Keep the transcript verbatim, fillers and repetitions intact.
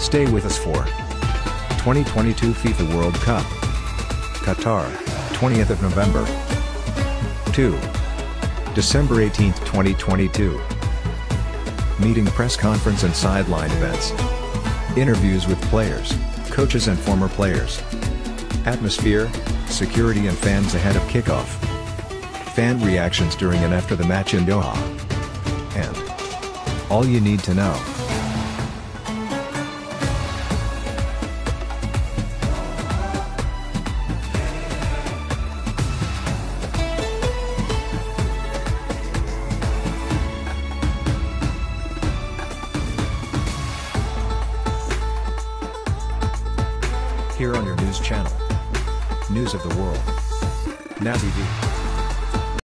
Stay with us for twenty twenty-two FIFA World Cup, Qatar, twentieth of November to December eighteenth, twenty twenty-two. Meeting, press conference and sideline events. Interviews with players, coaches and former players. Atmosphere, security and fans ahead of kickoff. Fan reactions during and after the match in Doha. And all you need to know. Here on your news channel. News of the World. Now T V.